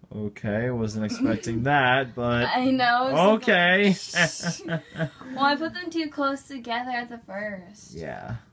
Okay, wasn't expecting that, but I know. Okay. Well, I put them too close together at the first. Yeah.